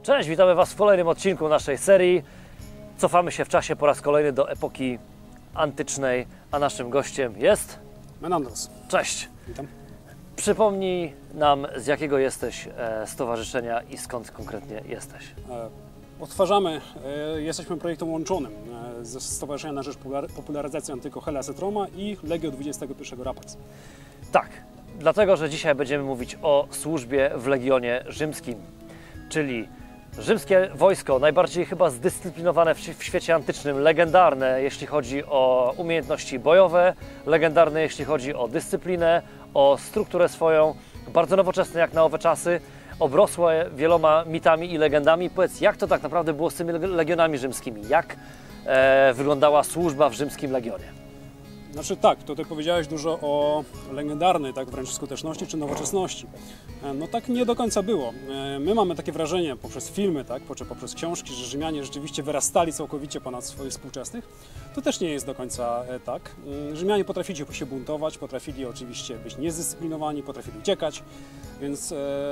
Cześć, witamy Was w kolejnym odcinku naszej serii. Cofamy się w czasie po raz kolejny do epoki antycznej, a naszym gościem jest... Menandros. Cześć. Witam. Przypomnij nam, z jakiego jesteś stowarzyszenia i skąd konkretnie jesteś. Odtwarzamy, jesteśmy projektem łączonym ze Stowarzyszenia na Rzecz Popularyzacji Antyko Hellas et Roma i Legio XXI Rapax. Tak, dlatego, że dzisiaj będziemy mówić o służbie w Legionie Rzymskim, czyli rzymskie wojsko, najbardziej chyba zdyscyplinowane w świecie antycznym, legendarne jeśli chodzi o umiejętności bojowe, legendarne jeśli chodzi o dyscyplinę, o strukturę swoją, bardzo nowoczesne jak na owe czasy, obrosłe wieloma mitami i legendami. Powiedz, jak to tak naprawdę było z tymi legionami rzymskimi? Jak wyglądała służba w rzymskim legionie? Znaczy tak, tutaj powiedziałeś dużo o legendarnej, tak wręcz skuteczności czy nowoczesności. No tak nie do końca było. My mamy takie wrażenie poprzez filmy, tak, poprzez książki, że Rzymianie rzeczywiście wyrastali całkowicie ponad swoich współczesnych. To też nie jest do końca tak. Rzymianie potrafili się buntować, potrafili oczywiście być niezdyscyplinowani, potrafili uciekać, więc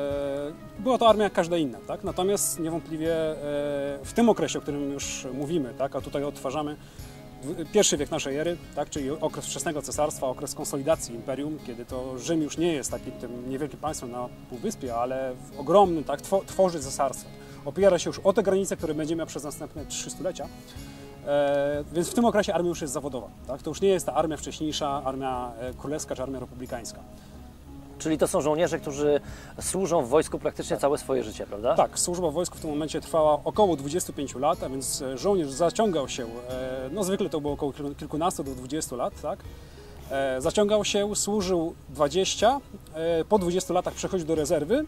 była to armia jak każda inna, tak? Natomiast niewątpliwie w tym okresie, o którym już mówimy, tak, a tutaj odtwarzamy, pierwszy wiek naszej ery, tak, czyli okres wczesnego cesarstwa, okres konsolidacji imperium, kiedy to Rzym już nie jest takim tym niewielkim państwem na półwyspie, ale ogromnym, tak, tworzy cesarstwo. Opiera się już o te granice, które będzie miał przez następne 3 stulecia. Więc w tym okresie armia już jest zawodowa. Tak? To już nie jest ta armia wcześniejsza, armia królewska czy armia republikańska. Czyli to są żołnierze, którzy służą w wojsku praktycznie całe swoje życie, prawda? Tak, służba w wojsku w tym momencie trwała około 25 lat, a więc żołnierz zaciągał się, no zwykle to było około kilkunastu do 20 lat, tak? Zaciągał się, służył 20, po 20 latach przechodził do rezerwy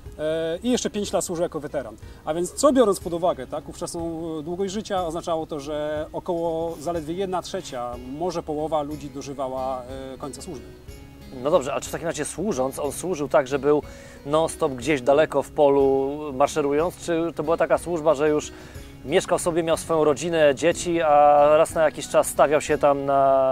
i jeszcze 5 lat służył jako weteran. A więc co biorąc pod uwagę, tak, ówczesną długość życia, oznaczało to, że około zaledwie 1/3, może połowa ludzi dożywała końca służby. No dobrze, a czy w takim razie służąc, on służył tak, że był non-stop gdzieś daleko w polu maszerując, czy to była taka służba, że już mieszkał sobie, miał swoją rodzinę, dzieci, a raz na jakiś czas stawiał się tam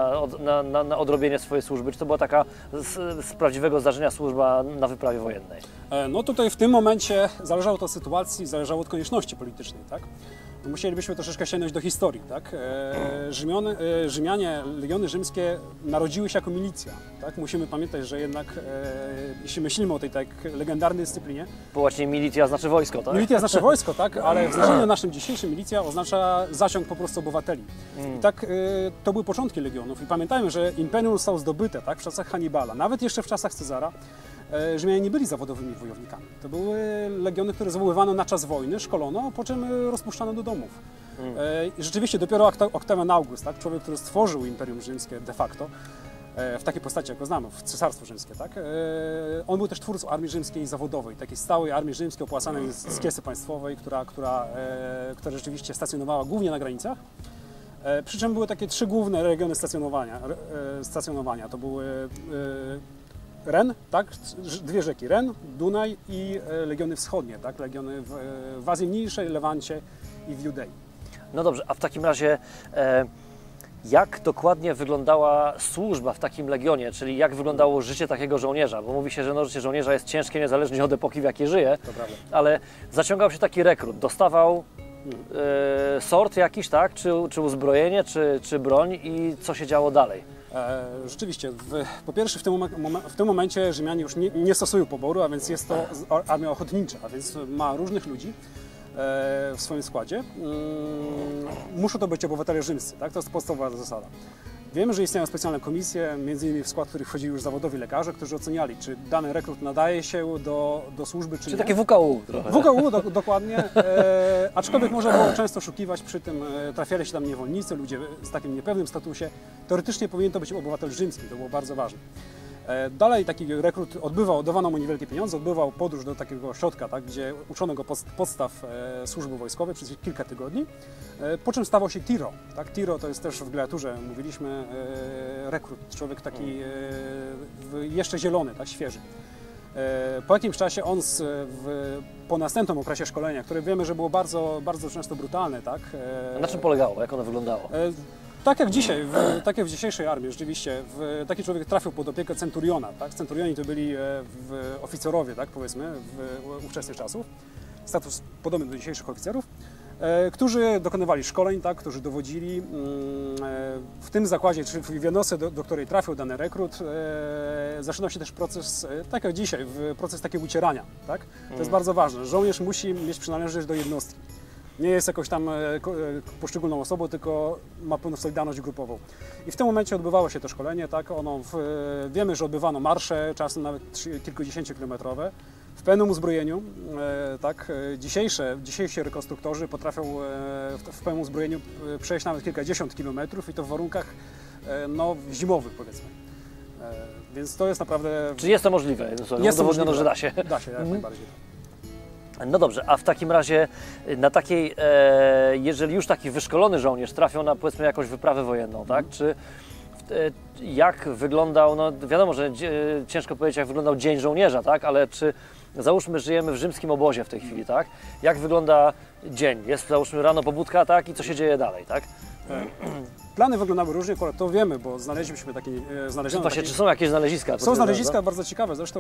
na odrobienie swojej służby? Czy to była taka z prawdziwego zdarzenia służba na wyprawie wojennej? No tutaj w tym momencie zależało to od sytuacji, zależało od konieczności politycznej, tak? Musielibyśmy troszeczkę sięgnąć do historii, tak? Rzymianie, legiony rzymskie narodziły się jako milicja, tak? Musimy pamiętać, że jednak, jeśli myślimy o tej tak legendarnej dyscyplinie... Bo właśnie milicja znaczy wojsko, tak? Milicja znaczy wojsko, tak? Ale w znaczeniu naszym dzisiejszym milicja oznacza zasiąg po prostu obywateli. I tak to były początki legionów i pamiętajmy, że imperium zostało zdobyte, tak? W czasach Hannibala, nawet jeszcze w czasach Cezara. Rzymianie nie byli zawodowymi wojownikami. To były legiony, które zwoływano na czas wojny, szkolono, po czym rozpuszczano do domów. I rzeczywiście dopiero Octavian August, tak, człowiek, który stworzył Imperium Rzymskie de facto, w takiej postaci, jak go znamy, w Cesarstwo Rzymskie, tak, on był też twórcą armii rzymskiej zawodowej, takiej stałej armii rzymskiej opłacanej z kiesy państwowej, która rzeczywiście stacjonowała głównie na granicach. Przy czym były takie 3 główne regiony stacjonowania. To były Ren, tak? 2 rzeki, Ren, Dunaj i legiony wschodnie, tak? Legiony w Azji Mniejszej, Lewancie i w Judei. No dobrze, a w takim razie jak dokładnie wyglądała służba w takim legionie, czyli jak wyglądało życie takiego żołnierza? Bo mówi się, że no, życie żołnierza jest ciężkie niezależnie od epoki, w jakiej żyje, To prawda. ale zaciągał się taki rekrut, dostawał sort jakiś, tak? Czy uzbrojenie, czy broń i co się działo dalej? Rzeczywiście, po pierwsze w tym momencie Rzymianie już nie stosują poboru, a więc jest to armia ochotnicza, a więc ma różnych ludzi w swoim składzie. Muszą to być obywatele rzymscy, tak? To jest podstawowa zasada. Wiemy, że istnieją specjalne komisje, między innymi w skład których wchodzili już zawodowi lekarze, którzy oceniali, czy dany rekrut nadaje się do służby, czy nie. Czyli takie WKU trochę. WKU, dokładnie. Aczkolwiek można było często oszukiwać, przy tym trafiali się tam niewolnicy, ludzie z takim niepewnym statusie. Teoretycznie powinien to być obywatel rzymski, to było bardzo ważne. Dalej taki rekrut oddawano mu niewielkie pieniądze, odbywał podróż do takiego ośrodka, tak, gdzie uczono go podstaw służby wojskowej przez kilka tygodni, po czym stawał się tiro. Tak? Tiro to jest też w gladiaturze, mówiliśmy, rekrut, człowiek taki jeszcze zielony, tak, świeży. Po jakimś czasie on po następnym okresie szkolenia, które wiemy, że było bardzo, bardzo często brutalne, tak? A na czym polegało? Jak ono wyglądało? Tak jak dzisiaj, tak jak w dzisiejszej armii, rzeczywiście, taki człowiek trafił pod opiekę centuriona. Tak? Centurioni to byli oficerowie, tak, powiedzmy, ówczesnych czasów. status podobny do dzisiejszych oficerów, którzy dokonywali szkoleń, tak, którzy dowodzili. W tym zakładzie, czy w jednostce, do której trafił dany rekrut, zaczynał się też proces, tak jak dzisiaj, proces takiego ucierania. Tak? To jest bardzo ważne. Żołnierz musi mieć przynależność do jednostki. Nie jest jakąś tam poszczególną osobą, tylko ma pewną solidarność grupową. I w tym momencie odbywało się to szkolenie. Tak? Wiemy, że odbywano marsze, czasem nawet kilkudziesięciokilometrowe, w pełnym uzbrojeniu. Tak? Dzisiejsi rekonstruktorzy potrafią w pełnym uzbrojeniu przejść nawet kilkadziesiąt kilometrów i to w warunkach zimowych, powiedzmy. Więc to jest naprawdę... Czy jest to możliwe? Udowodniono, że da się. Da się, jak najbardziej. No dobrze, a w takim razie na takiej, jeżeli już taki wyszkolony żołnierz trafią na, powiedzmy, jakąś wyprawę wojenną, tak? Czy jak wyglądał, no wiadomo, że ciężko powiedzieć, jak wyglądał dzień żołnierza, tak? Ale czy, załóżmy, żyjemy w rzymskim obozie w tej chwili, tak? Jak wygląda dzień? Jest, załóżmy, rano pobudka, tak? I co się dzieje dalej, tak? Plany wyglądały różnie, akurat to wiemy, bo znaleźliśmy takie... Czy są jakieś znaleziska? Są znaleziska bardzo ciekawe, zresztą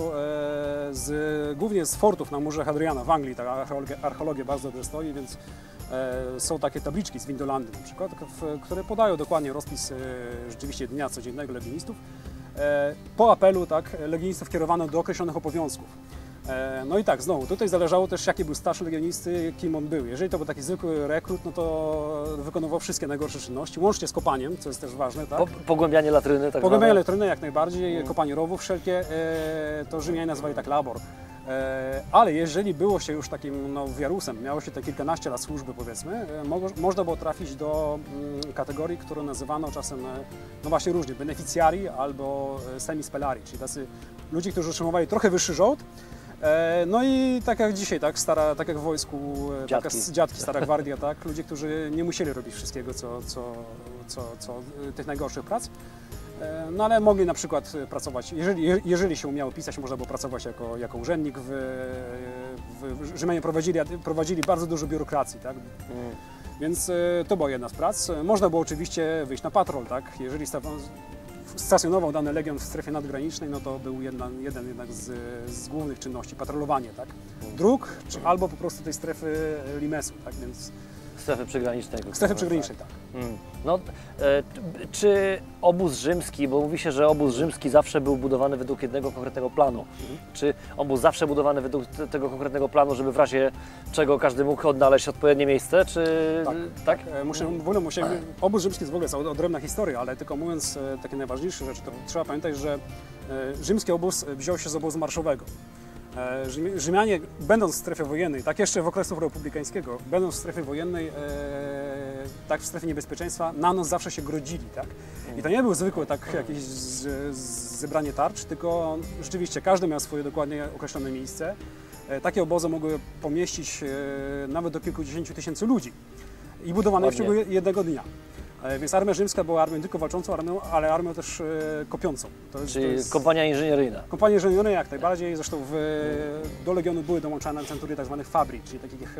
głównie z fortów na murze Hadriana w Anglii, ta archeologia bardzo dobrze stoi, więc są takie tabliczki z Windolandy na przykład, które podają dokładnie rozpis rzeczywiście dnia codziennego legionistów. Po apelu, tak, legionistów kierowano do określonych obowiązków. No i tak, znowu, tutaj zależało też, jaki był staż legionisty, kim on był. Jeżeli to był taki zwykły rekrut, no to wykonywał wszystkie najgorsze czynności, łącznie z kopaniem, co jest też ważne. Tak? Pogłębianie latryny, tak? Pogłębianie latryny jak najbardziej, kopanie rowów wszelkie, to Rzymianie nazwali tak labor. Ale jeżeli było się już takim wiarusem, miało się te kilkanaście lat służby, powiedzmy, można było trafić do kategorii, którą nazywano czasem, no właśnie różnie, beneficjari albo semispelari, czyli tacy ludzie, którzy otrzymywali trochę wyższy żołd. No i tak jak dzisiaj, tak jak w wojsku, dziadki, stara gwardia, tak, ludzie, którzy nie musieli robić wszystkiego, co tych najgorszych prac. No ale mogli na przykład pracować, jeżeli się umiało pisać, można było pracować jako urzędnik. Rzymianie prowadzili bardzo dużo biurokracji, tak? Więc to była jedna z prac. Można było oczywiście wyjść na patrol, tak? Jeżeli stacjonował dany legion w strefie nadgranicznej, no to był jeden jednak z głównych czynności, patrolowanie, tak? Dróg, albo po prostu tej strefy limesu, tak? Więc strefy przygranicznej. Strefy przygranicznej, tak. No, czy obóz rzymski, bo mówi się, że obóz rzymski zawsze był budowany według jednego konkretnego planu. Czy obóz zawsze budowany według tego konkretnego planu, żeby w razie czego każdy mógł odnaleźć odpowiednie miejsce, czy tak? Obóz rzymski jest w ogóle odrębna historia, ale tylko mówiąc takie najważniejsze rzeczy, to trzeba pamiętać, że rzymski obóz wziął się z obozu marszowego. Rzymianie, będąc w strefie wojennej, tak jeszcze w okresu republikańskiego, będąc w strefie wojennej, tak w strefie niebezpieczeństwa, na noc zawsze się grodzili, tak? I to nie było zwykłe jakieś zebranie tarcz, tylko rzeczywiście każdy miał swoje dokładnie określone miejsce. Takie obozy mogły pomieścić nawet do kilkudziesięciu tysięcy ludzi i budowane w ciągu jednego dnia. Więc armia rzymska była armią tylko walczącą, ale armią też kopiącą. Czyli kompania inżynieryjna. Kompania inżynieryjna jak najbardziej. Zresztą do legionu były dołączane century tzw. fabri, czyli takich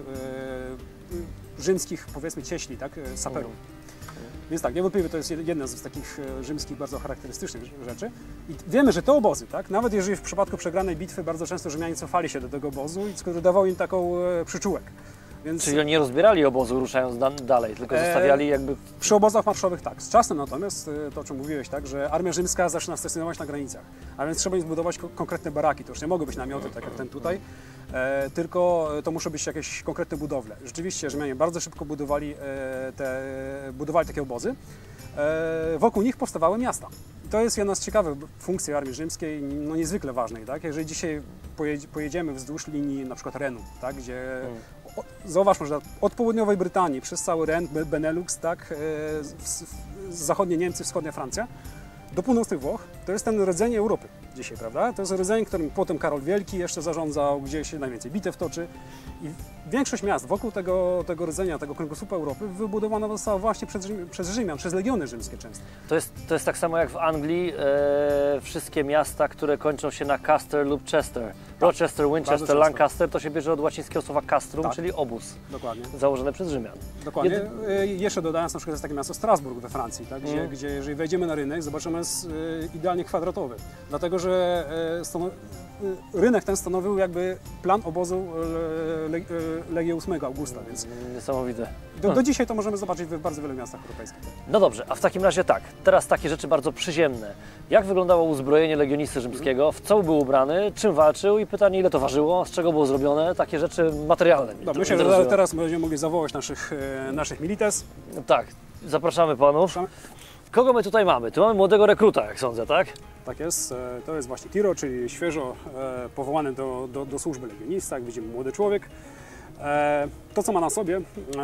rzymskich, powiedzmy, cieśli, tak, saperów. Więc tak, niewątpliwie to jest jedna z takich rzymskich bardzo charakterystycznych rzeczy. I wiemy, że te obozy, tak, nawet jeżeli w przypadku przegranej bitwy bardzo często Rzymianie cofali się do tego obozu, który dawał im taką przyczółek. Więc... Czyli oni nie rozbierali obozu, ruszając dalej, tylko zostawiali jakby... Przy obozach marszowych tak. Z czasem natomiast, to o czym mówiłeś, tak, że armia rzymska zaczyna stacjonować na granicach, a więc trzeba im zbudować konkretne baraki. To już nie mogą być namioty, tak jak ten tutaj, tylko to muszą być jakieś konkretne budowle. Rzeczywiście Rzymianie bardzo szybko budowali takie obozy. Wokół nich powstawały miasta. I to jest jedna z ciekawych funkcji armii rzymskiej, no niezwykle ważnej. Tak? Jeżeli dzisiaj pojedziemy wzdłuż linii na przykład Renu, tak, gdzie zauważmy, że od południowej Brytanii przez cały Ren, Benelux, tak, zachodnie Niemcy, wschodnia Francja, do północnych Włoch, to jest ten rdzeń Europy dzisiaj, prawda? To jest rdzeń, którym potem Karol Wielki jeszcze zarządzał, gdzie się najwięcej bitew toczy. I większość miast wokół tego rdzenia, tego kręgosłupa Europy wybudowana została właśnie przez Rzymian, przez legiony rzymskie często. To jest tak samo jak w Anglii, wszystkie miasta, które kończą się na Caster lub Chester. Rochester, Winchester, Lancaster, to się bierze od łacińskiego słowa castrum, tak, czyli obóz. Dokładnie. Założony przez Rzymian. Dokładnie. Jeszcze dodając, na przykład jest takie miasto Strasburg we Francji, tak, gdzie jeżeli wejdziemy na rynek, zobaczymy, jest idealnie kwadratowy. Dlatego, że rynek ten stanowił jakby plan obozu Legii 8 Augusta, więc Niesamowite. do dzisiaj to możemy zobaczyć w bardzo wielu miastach europejskich. No dobrze, a w takim razie tak, teraz takie rzeczy bardzo przyziemne. Jak wyglądało uzbrojenie legionisty rzymskiego? W co był ubrany? Czym walczył? I pytanie, ile to ważyło? Z czego było zrobione? Takie rzeczy materialne. Dobrze, myślę, że teraz będziemy mogli zawołać naszych milites. Tak, zapraszamy panów. Kogo my tutaj mamy? Tu mamy młodego rekruta, jak sądzę, tak? Tak jest, to jest właśnie Tiro, czyli świeżo powołany do służby legionista, jak widzimy, młody człowiek. To, co ma na sobie,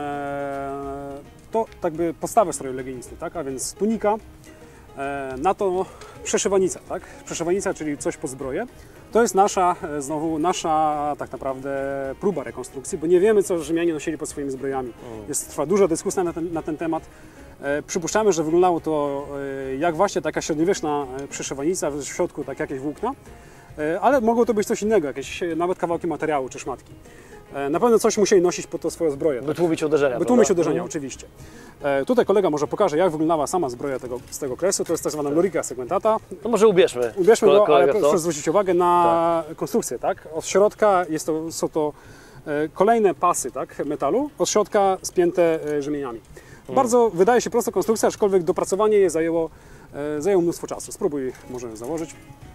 to jakby podstawę stroju legionisty, tak? A więc tunika, na to przeszywanica, tak? Przeszywanica, czyli coś pod zbroję. To jest nasza tak naprawdę próba rekonstrukcji, bo nie wiemy, co Rzymianie nosili pod swoimi zbrojami. Trwa duża dyskusja na ten temat. Przypuszczamy, że wyglądało to jak właśnie taka średniowieczna przeszywanica, w środku tak jakieś włókna, ale mogło to być coś innego, jakieś nawet kawałki materiału czy szmatki. Na pewno coś musieli nosić pod to swoją zbroję. By tłumić uderzenia. By tłumić uderzenia, oczywiście. Tutaj kolega może pokaże, jak wyglądała sama zbroja z tego okresu. To jest tak zwana lorica segmentata. To może ubierzmy. Ubierzmy go, ale proszę zwrócić uwagę na konstrukcję, tak? Od środka są to kolejne pasy, tak, metalu, od środka spięte rzemieniami. Bardzo wydaje się prosta konstrukcja, aczkolwiek dopracowanie jej zajęło mnóstwo czasu. Spróbuj może założyć.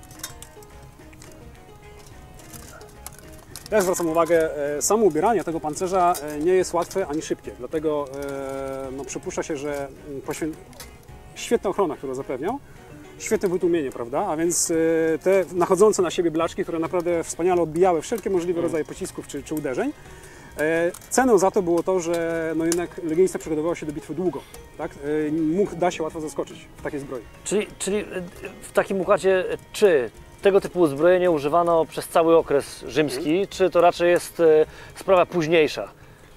Ja zwracam uwagę, samo ubieranie tego pancerza nie jest łatwe ani szybkie, dlatego przypuszcza się, że świetna ochrona, którą zapewniał, świetne wytłumienie, prawda? A więc te nachodzące na siebie blaczki, które naprawdę wspaniale odbijały wszelkie możliwe rodzaje pocisków czy uderzeń. Ceną za to było to, że jednak legionista przygotowywał się do bitwy długo, tak? Da się łatwo zaskoczyć w takiej zbroi. Czyli w takim układzie, czy tego typu uzbrojenie używano przez cały okres rzymski, czy to raczej jest sprawa późniejsza?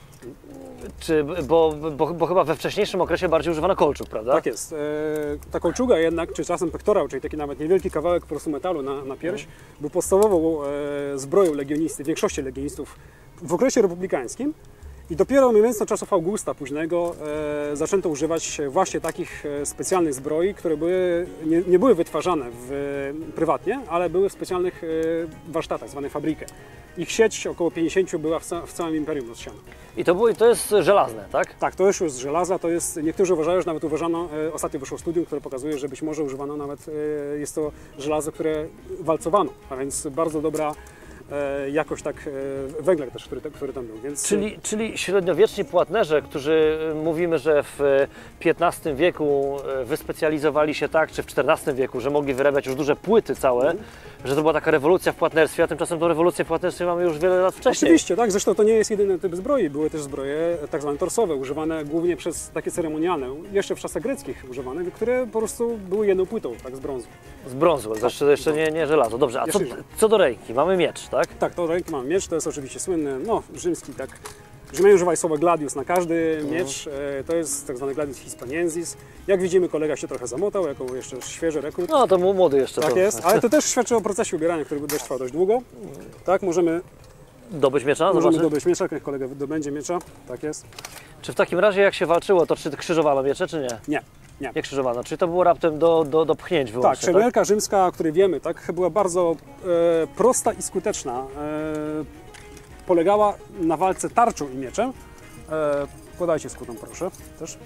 Bo chyba we wcześniejszym okresie bardziej używano kolczug, prawda? Tak jest. Ta kolczuga jednak, czy czasem pektorał, czyli taki nawet niewielki kawałek po prostu metalu na pierś, był podstawową zbroją legionisty, większości legionistów w okresie republikańskim. I dopiero mniej więcej od czasów Augusta późnego zaczęto używać właśnie takich specjalnych zbroi, które nie były wytwarzane prywatnie, ale były w specjalnych warsztatach, zwanych fabrykę. Ich sieć, około 50, była w całym imperium rozsiana. I to jest żelazne, tak? Tak, to już jest z żelaza, niektórzy uważają, że nawet ostatnio wyszło studium, które pokazuje, że być może używano nawet, jest to żelazo, które walcowano, a więc bardzo dobra jakoś tak węgiel też, który tam był. Więc... Czyli średniowieczni płatnerze, którzy mówimy, że w XV wieku wyspecjalizowali się tak, czy w XIV wieku, że mogli wyrabiać już duże płyty całe, że to była taka rewolucja w płatnerstwie, a tymczasem tą rewolucję w płatnerstwie mamy już wiele lat wcześniej. Oczywiście, tak, zresztą to nie jest jedyny typ zbroi, były też zbroje tak zwane torsowe, używane głównie przez takie ceremonialne, jeszcze w czasach greckich używane, które po prostu były jedną płytą, tak, z brązu. Z brązu, jeszcze nie żelazo. Dobrze, a co do ręki? Mamy miecz, tak? Tak, do ręki mamy miecz, to jest oczywiście słynny, rzymski, tak. Rzymianie używali słowa gladius na każdy miecz, to jest tak zwany gladius hispaniensis. Jak widzimy, kolega się trochę zamotał, jako jeszcze świeży rekrut. No to młody jeszcze. Tak jest, ale to też świadczy o procesie ubierania, który też trwał dość długo. Tak, możemy dobyć miecza? Możemy dobyć miecza, jak kolega dobędzie miecza, tak jest. Czy w takim razie jak się walczyło, to czy krzyżowano miecze, czy nie? Nie. Nie krzyżowano, czyli to było raptem do pchnięć wyłącznie, tak? Szermierka rzymska, o której wiemy, tak, była bardzo prosta i skuteczna. Polegała na walce tarczą i mieczem. Podajcie skutą, proszę, też.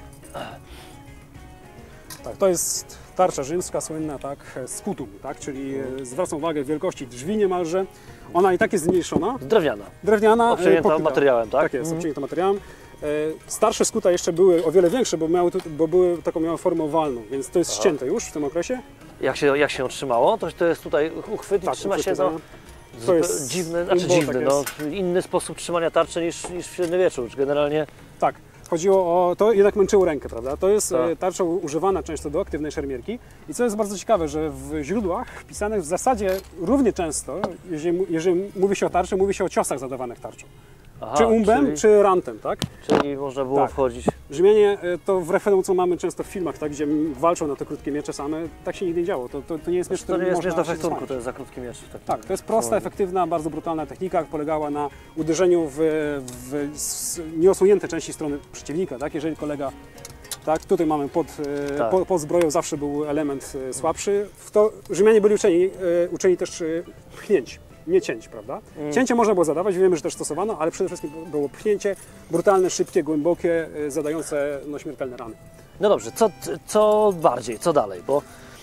Tak, to jest tarcza rzymska, słynna, tak, scutum, tak, czyli zwracam uwagę wielkości drzwi niemalże. Ona i tak jest zmniejszona. Drewniana. Obcięta materiałem, tak? Tak jest, obcięta materiałem. Starsze skuta jeszcze były o wiele większe, bo miały formę owalną, więc to jest ścięte już w tym okresie. Jak się trzymało? To jest tutaj uchwyt i trzyma się to jest dziwny, inny sposób trzymania tarczy niż w średniowieczu, generalnie. Tak. Chodziło o to, jednak męczyło rękę, prawda? To jest tarcza używana często do aktywnej szermierki i co jest bardzo ciekawe, że w źródłach pisanych w zasadzie równie często, jeżeli mówi się o tarczy, mówi się o ciosach zadawanych tarczą. Aha, czy umbem, czy rantem, tak? Czyli można było wchodzić. Rzymianie, to wbrew temu, co mamy często w filmach, tak, gdzie walczą na te krótkie miecze same, tak się nigdy nie działo. To nie jest miecz, który można do fechtunku, to jest za krótki miecz. Tak, to jest prosta, efektywna, bardzo brutalna technika, polegała na uderzeniu w nieosłonięte części strony przeciwnika, tak? Jeżeli kolega Tak, tutaj mamy Tak. pod zbroją zawsze był element słabszy. W to Rzymianie byli uczeni też pchnięć, nie cięć, prawda? Cięcie można było zadawać, wiemy, że też stosowano, ale przede wszystkim było pchnięcie, brutalne, szybkie, głębokie, zadające śmiertelne rany. No dobrze, co bardziej, co dalej? Bo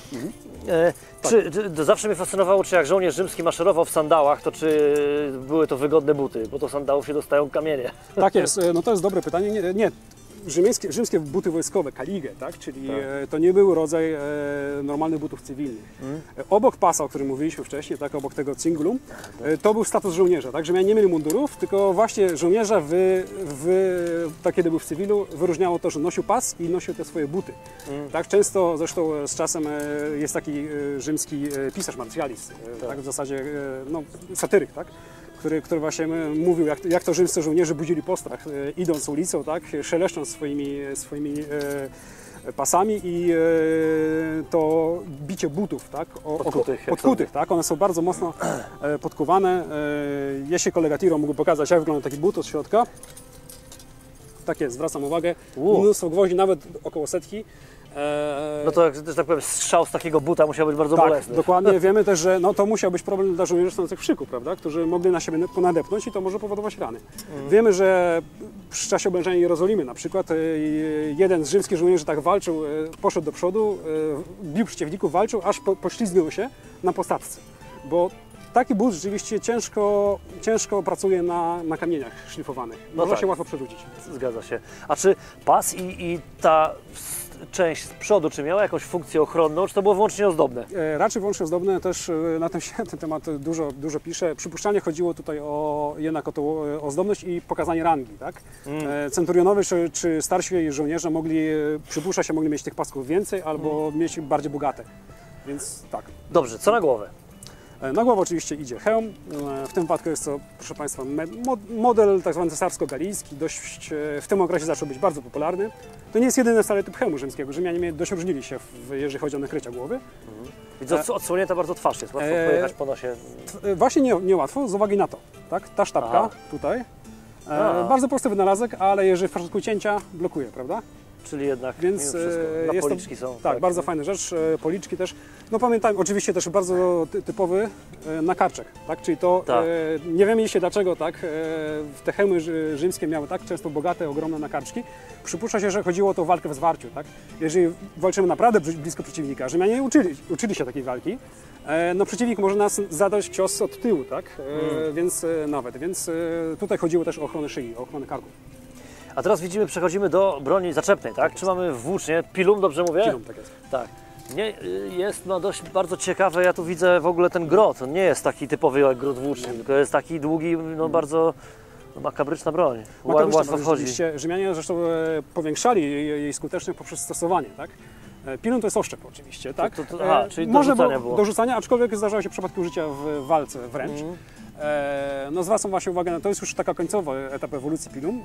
to zawsze mnie fascynowało, czy jak żołnierz rzymski maszerował w sandałach, to czy były to wygodne buty, bo do sandałów się dostają kamienie. Tak jest, no to jest dobre pytanie. Nie. Rzymskie buty wojskowe, kaligę, tak? Czyli to nie był rodzaj normalnych butów cywilnych. Obok pasa, o którym mówiliśmy wcześniej, tak? Obok tego cingulum, to był status żołnierza, tak? Rzymianie nie mieli mundurów, tylko właśnie żołnierza, tak kiedy był w cywilu, wyróżniało to, że nosił pas i nosił te swoje buty. Tak? Często, zresztą z czasem jest taki rzymski pisarz Martialis, tak? W zasadzie satyryk, tak? Który właśnie mówił, jak to rzymscy żołnierze budzili postrach, idąc ulicą, tak, szeleszcząc swoimi pasami i to bicie butów, tak, podkutych, tak, one są bardzo mocno podkuwane. Jeśli kolega Tiro mógł pokazać, jak wygląda taki but od środka. Tak jest, zwracam uwagę, mnóstwo gwoździ, nawet około setki. No to, że tak powiem, strzał z takiego buta musiał być bardzo bolesny. Dokładnie. Wiemy też, że to musiał być problem dla żołnierzy stojących w szyku, prawda? Którzy mogli na siebie ponadepnąć i to może powodować rany. Wiemy, że w czasie oblężenia Jerozolimy na przykład jeden z rzymskich żołnierzy tak walczył, poszedł do przodu, bił przeciwników, walczył, aż poślizgnął się na posadzce. Bo taki but rzeczywiście ciężko pracuje na kamieniach szlifowanych. Można się łatwo przewrócić. Zgadza się. A czy pas i ta część z przodu, czy miała jakąś funkcję ochronną, czy to było wyłącznie ozdobne? Raczej wyłącznie ozdobne, też na ten temat dużo piszę. Przypuszczalnie chodziło tutaj jednak o tą ozdobność i pokazanie rangi, tak? Centurionowie czy starsi żołnierze przypuszcza się, mogli mieć tych pasków więcej albo mieć bardziej bogate, więc tak. Dobrze, co na głowę? Na głowę oczywiście idzie hełm, w tym wypadku jest to, proszę Państwa, model tak zwany cesarsko-galijski, dość w tym okresie zaczął być bardzo popularny. To nie jest jedyny stary typ hełmu rzymskiego, Rzymianie dość różnili się, jeżeli chodzi o nakrycia głowy. Widzę, odsłonięta bardzo twarz jest, łatwo pojechać po nosie. Właśnie niełatwo, z uwagi na to, tak? Ta sztabka tutaj, bardzo prosty wynalazek, ale jeżeli w przypadku cięcia blokuje, prawda? Czyli jednak Więc na policzki są. Tak, bardzo fajna rzecz, policzki też. No pamiętajmy, oczywiście też bardzo typowy nakarczek, tak? Czyli to, nie wiemy dzisiaj dlaczego, tak? Te hełmy rzymskie miały tak często bogate, ogromne nakarczki. Przypuszcza się, że chodziło o tą walkę w zwarciu, tak? Jeżeli walczymy naprawdę blisko przeciwnika, Rzymianie uczyli się takiej walki, no przeciwnik może nas zadać cios od tyłu, tak? Więc tutaj chodziło też o ochronę szyi, o ochronę karku. A teraz widzimy, przechodzimy do broni zaczepnej, tak? Czy mamy włócznie? Pilum, dobrze mówię? Pilum, tak jest. Tak. Nie, jest dość bardzo ciekawe, ja tu widzę w ogóle ten grot. On nie jest taki typowy jak grot włóczny, tylko jest taki długi, bardzo makabryczna broń. Łatwo wchodzi. Rzymianie zresztą powiększali jej skuteczność poprzez stosowanie, tak? Pilum to jest oszczep oczywiście, tak? Czyli do rzucania było. Do rzucania, aczkolwiek zdarzały się przypadki użycia w walce wręcz. No zwracam właśnie uwagę na to, jest już taka końcowa etap ewolucji pilum.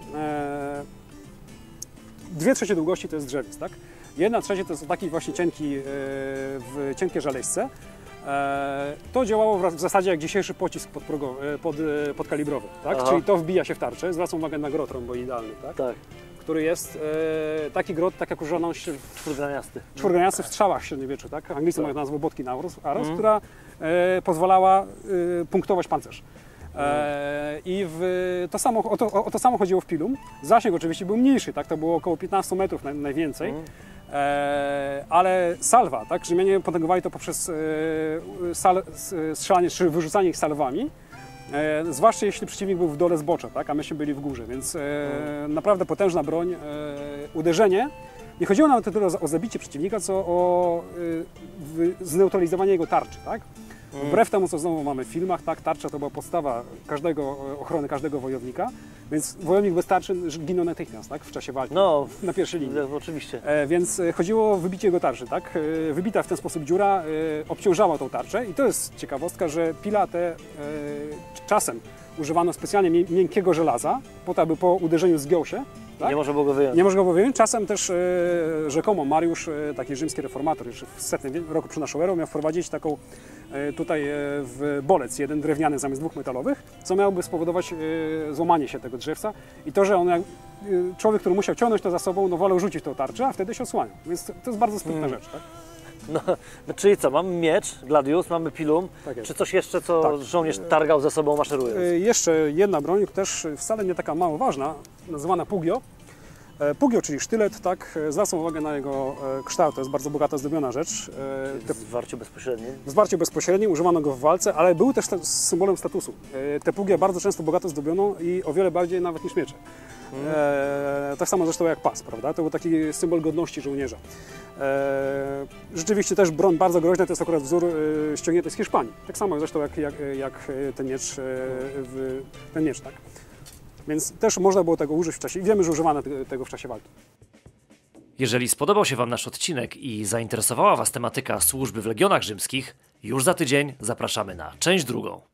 2/3 długości to jest drzewiec, tak? 1/3 to jest taki właśnie cienkie żaleźce. To działało w zasadzie jak dzisiejszy pocisk podkalibrowy, tak? Czyli to wbija się w tarczę. Zwracam uwagę na grot romboidalny, tak? Tak. Który jest taki grot, tak jak używano czwórgraniasty w strzałach w średniowieczu, tak? Anglicy mają nazwę Botkin Arrows, która pozwalała punktować pancerz. I o to samo chodziło w pilum. Zasięg oczywiście był mniejszy, tak? To było około 15 metrów najwięcej. Ale salwa, tak? Rzymianie potęgowali to poprzez strzelanie czy wyrzucanie ich salwami. Zwłaszcza jeśli przeciwnik był w dole zbocza, tak? A myśmy byli w górze, więc naprawdę potężna broń. Uderzenie. Nie chodziło nawet tyle o zabicie przeciwnika, co o zneutralizowanie jego tarczy, tak? Wbrew temu, co znowu mamy w filmach, tak, tarcza to była podstawa ochrony każdego wojownika, więc wojownik bez tarczy ginął natychmiast, tak, w czasie walki, na pierwszej linii. Oczywiście. Więc chodziło o wybicie jego tarczy, tak. Wybita w ten sposób dziura obciążała tą tarczę i to jest ciekawostka, że pila te czasem używano specjalnie miękkiego żelaza, po to, aby po uderzeniu zgiął się. Tak? Nie można było go wyjąć. Nie można go wyjąć. Czasem też rzekomo Mariusz, taki rzymski reformator, już w 100 roku przed naszą erą, miał wprowadzić taką tutaj w bolec, jeden drewniany zamiast dwóch metalowych, co miałoby spowodować złamanie się tego drzewca i to, że człowiek, który musiał ciągnąć to za sobą, no wolał rzucić tą tarczę, a wtedy się osłaniał. Więc to jest bardzo sprytna rzecz, tak? No, czyli co, mamy miecz, gladius, mamy pilum, Tak jest. czy coś jeszcze, co Tak. żołnierz targał ze sobą maszerując? Jeszcze jedna broń, też wcale nie taka mało ważna, nazywana pugio. Pugio, czyli sztylet, tak, zwracam uwagę na jego kształt, to jest bardzo bogata zdobiona rzecz. W zwarciu bezpośrednim. W zwarciu bezpośrednim używano go w walce, ale był też symbolem statusu. Te pugie bardzo często bogato zdobiono i o wiele bardziej nawet niż miecze. Tak samo zresztą jak pas, prawda? To był taki symbol godności żołnierza. Rzeczywiście też broń bardzo groźna, to jest akurat wzór ściągnięty z Hiszpanii. Tak samo zresztą jak ten miecz, tak? Więc też można było tego użyć w czasie i wiemy, że używano tego w czasie walki. Jeżeli spodobał się Wam nasz odcinek i zainteresowała Was tematyka służby w Legionach Rzymskich, już za tydzień zapraszamy na część drugą.